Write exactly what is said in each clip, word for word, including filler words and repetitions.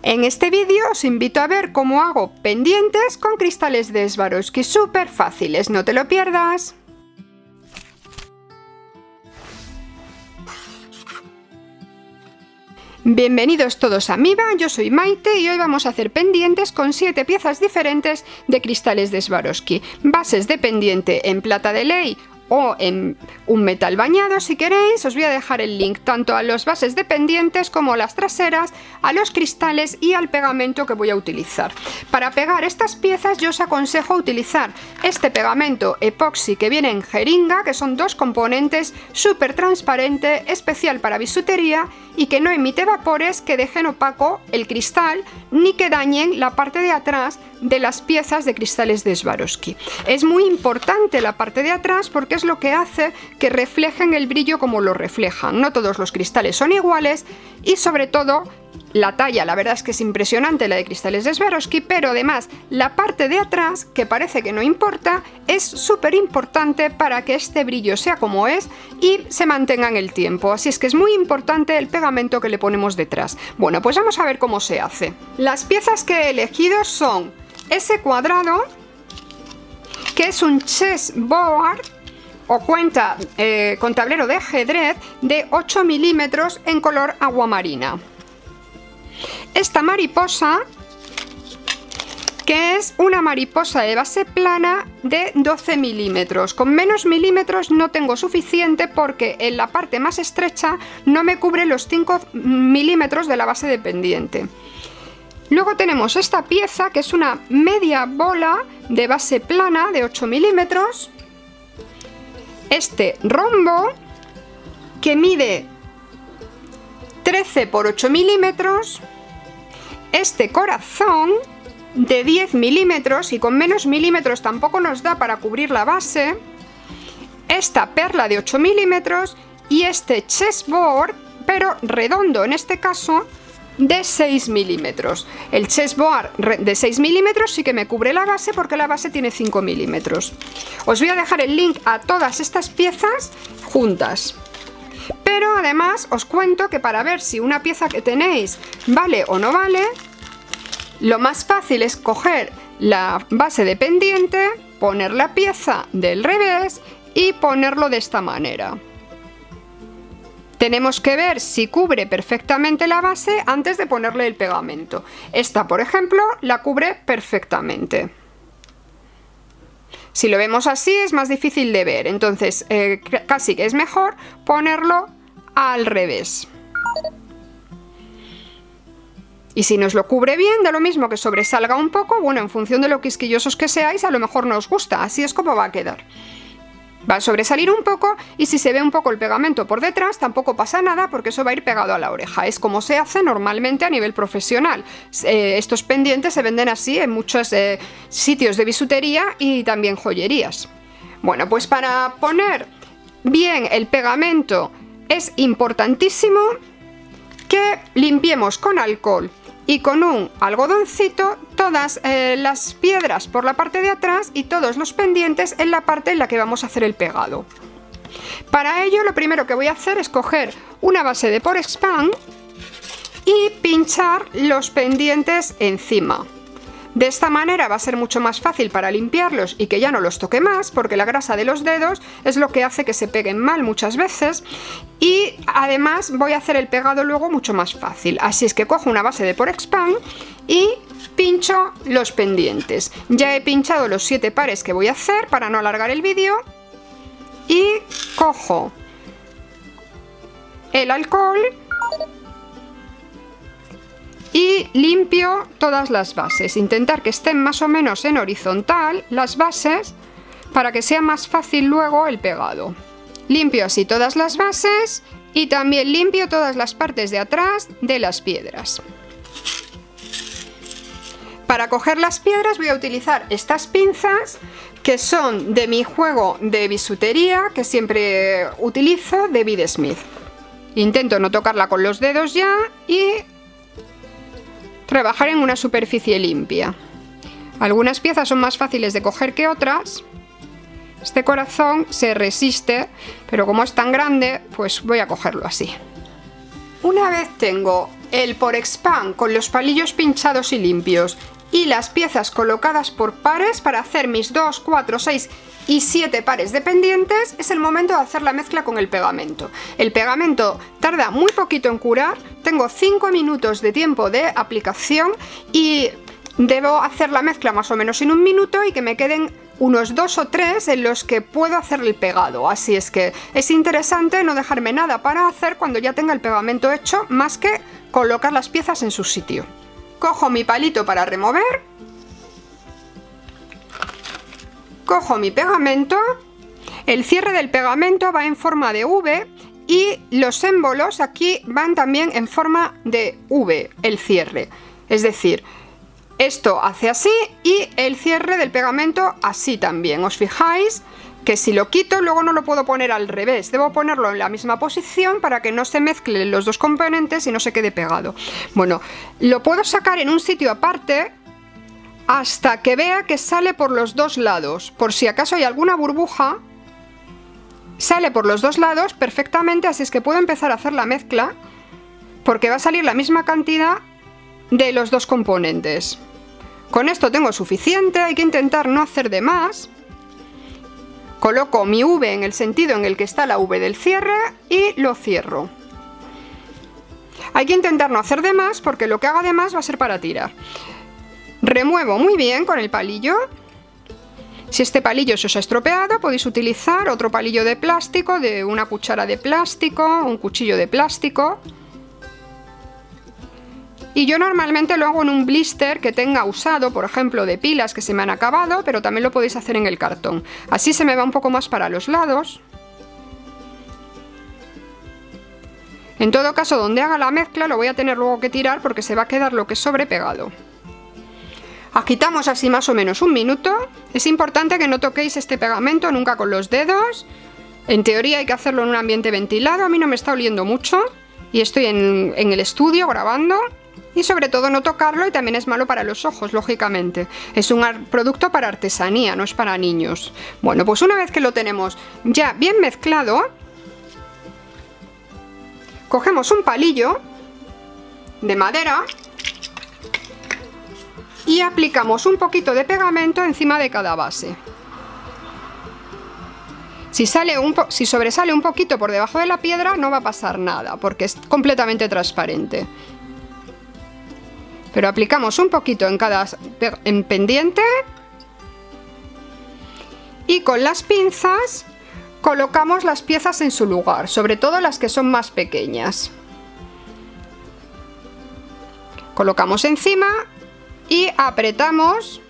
En este vídeo os invito a ver cómo hago pendientes con cristales de Swarovski súper fáciles, no te lo pierdas. Bienvenidos todos a Miva, yo soy Maite y hoy vamos a hacer pendientes con siete piezas diferentes de cristales de Swarovski. Bases de pendiente en plata de ley o en un metal bañado. Si queréis os voy a dejar el link tanto a las bases de pendientes como a las traseras, a los cristales y al pegamento que voy a utilizar. Para pegar estas piezas yo os aconsejo utilizar este pegamento epoxi que viene en jeringa, que son dos componentes, súper transparente, especial para bisutería y que no emite vapores que dejen opaco el cristal ni que dañen la parte de atrás de las piezas de cristales de Swarovski. Es muy importante la parte de atrás porque es lo que hace que reflejen el brillo como lo reflejan. No todos los cristales son iguales y sobre todo la talla, la verdad es que es impresionante la de cristales de Swarovski, pero además la parte de atrás, que parece que no importa, es súper importante para que este brillo sea como es y se mantenga en el tiempo. Así es que es muy importante el pegamento que le ponemos detrás. Bueno, pues vamos a ver cómo se hace. Las piezas que he elegido son ese cuadrado, que es un chessboard o cuenta eh, con tablero de ajedrez de ocho milímetros en color aguamarina. Esta mariposa, que es una mariposa de base plana de doce milímetros. Con menos milímetros no tengo suficiente porque en la parte más estrecha no me cubre los cinco milímetros de la base de pendiente. Luego tenemos esta pieza, que es una media bola de base plana de ocho milímetros. Este rombo, que mide trece por ocho milímetros. Este corazón de diez milímetros y con menos milímetros tampoco nos da para cubrir la base. Esta perla de ocho milímetros y este chessboard, pero redondo en este caso, de seis milímetros. El chessboard de seis milímetros sí que me cubre la base porque la base tiene cinco milímetros. Os voy a dejar el link a todas estas piezas juntas. Pero además os cuento que para ver si una pieza que tenéis vale o no vale, lo más fácil es coger la base de pendiente, poner la pieza del revés y ponerlo de esta manera. Tenemos que ver si cubre perfectamente la base antes de ponerle el pegamento. Esta, por ejemplo, la cubre perfectamente. Si lo vemos así es más difícil de ver, entonces eh, casi que es mejor ponerlo al revés. Y si nos lo cubre bien, da lo mismo que sobresalga un poco, bueno, en función de lo quisquillosos que seáis, a lo mejor no os gusta, así es como va a quedar. Va a sobresalir un poco y si se ve un poco el pegamento por detrás tampoco pasa nada porque eso va a ir pegado a la oreja. Es como se hace normalmente a nivel profesional. Eh, estos pendientes se venden así en muchos eh, sitios de bisutería y también joyerías. Bueno, pues para poner bien el pegamento es importantísimo que limpiemos con alcohol y con un algodoncito todas eh, las piedras por la parte de atrás y todos los pendientes en la parte en la que vamos a hacer el pegado. Para ello lo primero que voy a hacer es coger una base de Porexpan y pinchar los pendientes encima. De esta manera va a ser mucho más fácil para limpiarlos y que ya no los toque más, porque la grasa de los dedos es lo que hace que se peguen mal muchas veces y además voy a hacer el pegado luego mucho más fácil. Así es que cojo una base de Porexpan y pincho los pendientes. Ya he pinchado los siete pares que voy a hacer para no alargar el vídeo y cojo el alcohol y limpio todas las bases. Intentar que estén más o menos en horizontal las bases para que sea más fácil luego el pegado. Limpio así todas las bases y también limpio todas las partes de atrás de las piedras. Para coger las piedras voy a utilizar estas pinzas que son de mi juego de bisutería que siempre utilizo, de Bid Smith. Intento no tocarla con los dedos ya y trabajar en una superficie limpia. Algunas piezas son más fáciles de coger que otras. Este corazón se resiste, pero como es tan grande, pues voy a cogerlo así. Una vez tengo el Porexpan con los palillos pinchados y limpios y las piezas colocadas por pares para hacer mis dos, cuatro, seis y siete pares de pendientes, es el momento de hacer la mezcla con el pegamento. El pegamento tarda muy poquito en curar, tengo cinco minutos de tiempo de aplicación y debo hacer la mezcla más o menos en un minuto y que me queden unos dos o tres en los que puedo hacer el pegado, así es que es interesante no dejarme nada para hacer cuando ya tenga el pegamento hecho, más que colocar las piezas en su sitio. Cojo mi palito para remover, cojo mi pegamento, el cierre del pegamento va en forma de V y los émbolos aquí van también en forma de V, el cierre, es decir, esto hace así y el cierre del pegamento así también. Os fijáis que si lo quito luego no lo puedo poner al revés, debo ponerlo en la misma posición para que no se mezclen los dos componentes y no se quede pegado. Bueno, lo puedo sacar en un sitio aparte hasta que vea que sale por los dos lados. Por si acaso hay alguna burbuja, sale por los dos lados perfectamente, así es que puedo empezar a hacer la mezcla porque va a salir la misma cantidad de los dos componentes. Con esto tengo suficiente, hay que intentar no hacer de más. Coloco mi V en el sentido en el que está la V del cierre y lo cierro. Hay que intentar no hacer de más porque lo que haga de más va a ser para tirar. Remuevo muy bien con el palillo. Si este palillo se os ha estropeado, podéis utilizar otro palillo de plástico, de una cuchara de plástico, un cuchillo de plástico. Y yo normalmente lo hago en un blister que tenga usado, por ejemplo de pilas que se me han acabado, pero también lo podéis hacer en el cartón. Así se me va un poco más para los lados. En todo caso, donde haga la mezcla lo voy a tener luego que tirar porque se va a quedar lo que sobre pegado. Agitamos así más o menos un minuto. Es importante que no toquéis este pegamento nunca con los dedos. En teoría hay que hacerlo en un ambiente ventilado. A mí no me está oliendo mucho y estoy en, en el estudio grabando. Y sobre todo no tocarlo, y también es malo para los ojos, lógicamente. Es un producto para artesanía, no es para niños. Bueno, pues una vez que lo tenemos ya bien mezclado, cogemos un palillo de madera y aplicamos un poquito de pegamento encima de cada base. Si, sale un po- si sobresale un poquito por debajo de la piedra no va a pasar nada, porque es completamente transparente. Pero aplicamos un poquito en cada en pendiente y con las pinzas colocamos las piezas en su lugar, sobre todo las que son más pequeñas. Colocamos encima y apretamos.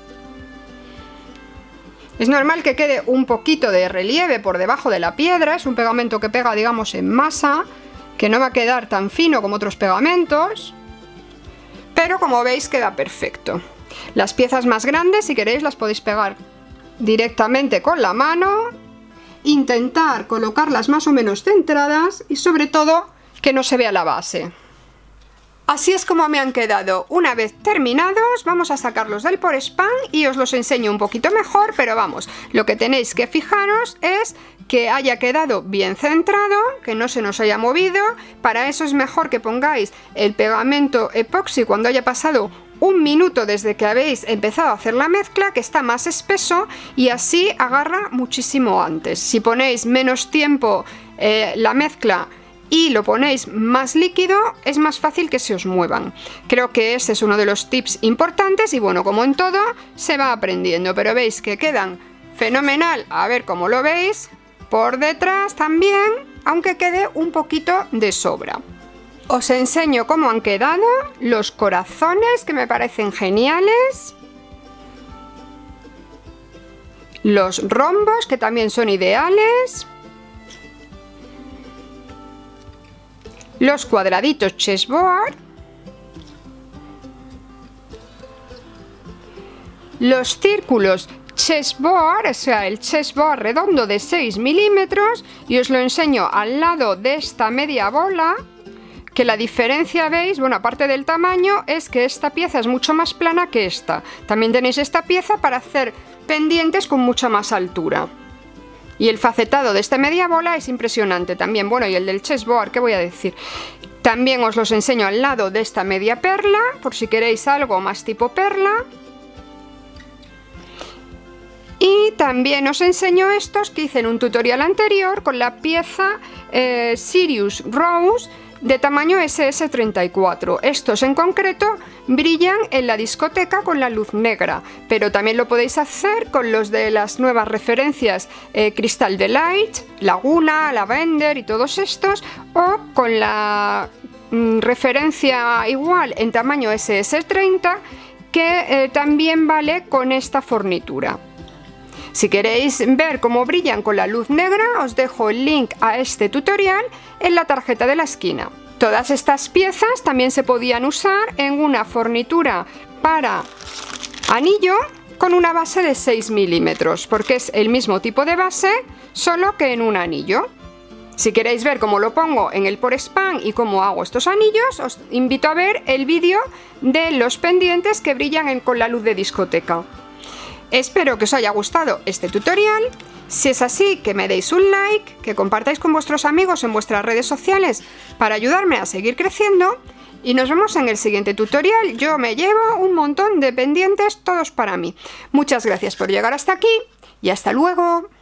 Es normal que quede un poquito de relieve por debajo de la piedra, es un pegamento que pega, digamos, en masa, que no va a quedar tan fino como otros pegamentos. Pero como veis queda perfecto. Las piezas más grandes, si queréis, las podéis pegar directamente con la mano. Intentar colocarlas más o menos centradas y sobre todo que no se vea la base. Así es como me han quedado. Una vez terminados, vamos a sacarlos del Porexpan y os los enseño un poquito mejor, pero vamos, lo que tenéis que fijaros es que haya quedado bien centrado, que no se nos haya movido. Para eso es mejor que pongáis el pegamento epoxi cuando haya pasado un minuto desde que habéis empezado a hacer la mezcla, que está más espeso y así agarra muchísimo antes. Si ponéis menos tiempo eh, la mezcla y lo ponéis más líquido, es más fácil que se os muevan. Creo que ese es uno de los tips importantes y bueno, como en todo, se va aprendiendo, pero veis que quedan fenomenal. A ver cómo lo veis, por detrás también, aunque quede un poquito de sobra. Os enseño cómo han quedado los corazones, que me parecen geniales. Los rombos, que también son ideales. Los cuadraditos chessboard, los círculos chessboard, o sea, el chessboard redondo de seis milímetros, y os lo enseño al lado de esta media bola, que la diferencia, veis, bueno, aparte del tamaño, es que esta pieza es mucho más plana que esta. También tenéis esta pieza para hacer pendientes con mucha más altura. Y el facetado de esta media bola es impresionante también. Bueno, y el del chessboard, ¿qué voy a decir? También os los enseño al lado de esta media perla, por si queréis algo más tipo perla. Y también os enseño estos que hice en un tutorial anterior con la pieza eh, Sirius Rose de tamaño ese ese treinta y cuatro. Estos en concreto brillan en la discoteca con la luz negra, pero también lo podéis hacer con los de las nuevas referencias eh, Crystal Delight, Laguna, Lavender y todos estos, o con la mm, referencia igual en tamaño ese ese treinta, que eh, también vale con esta fornitura. Si queréis ver cómo brillan con la luz negra, os dejo el link a este tutorial en la tarjeta de la esquina. Todas estas piezas también se podían usar en una fornitura para anillo con una base de seis milímetros, porque es el mismo tipo de base, solo que en un anillo. Si queréis ver cómo lo pongo en el Porespun y cómo hago estos anillos, os invito a ver el vídeo de los pendientes que brillan en, con la luz de discoteca. Espero que os haya gustado este tutorial. Si es así, que me deis un like, que compartáis con vuestros amigos en vuestras redes sociales para ayudarme a seguir creciendo. Y nos vemos en el siguiente tutorial. Yo me llevo un montón de pendientes, todos para mí. Muchas gracias por llegar hasta aquí y hasta luego.